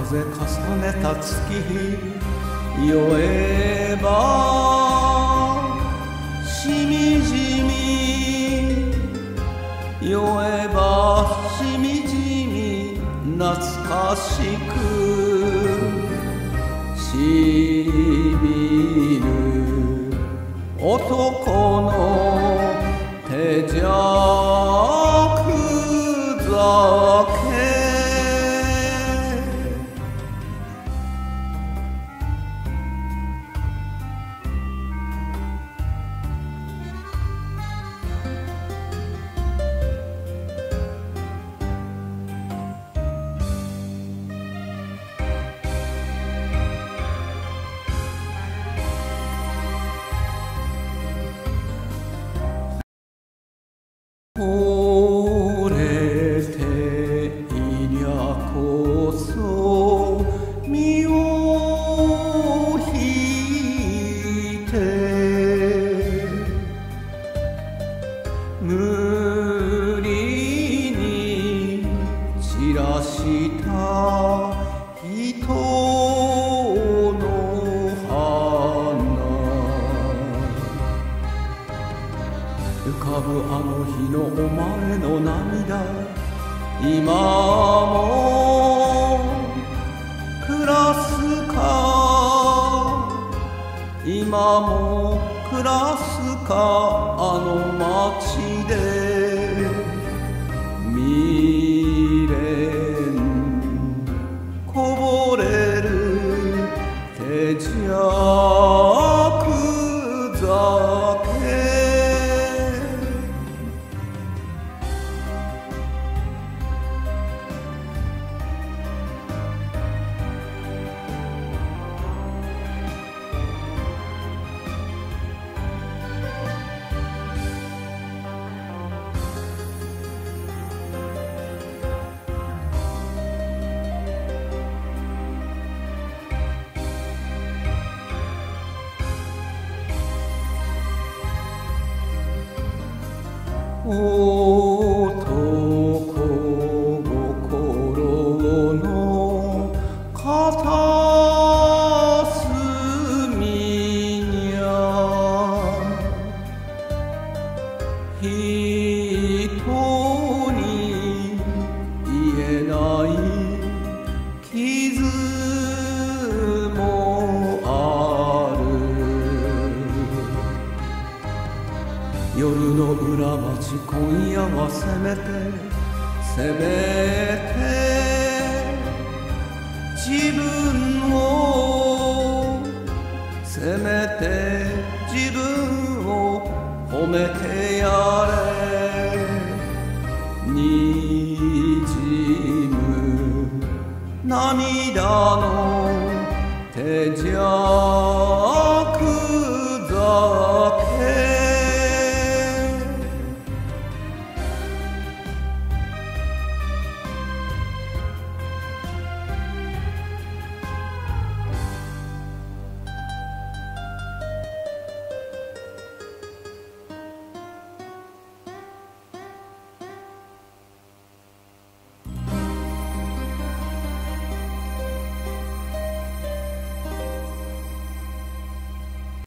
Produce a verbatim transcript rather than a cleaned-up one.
風重ねた月日酔えばしみじみ酔えばしみじみ懐かしくしみる男の手じゃく酒惚れていりゃこそ身を引いて無理に散らした人の花浮かぶあの日のお前の涙今も暮らすか今も暮らすかあの街で未練こぼれる手じゃく酒男心の片隅にゃ人に言えない傷もある夜の裏町今夜はせめてせめて自分をせめて自分を褒めてやれにじむ涙の手じゃくざ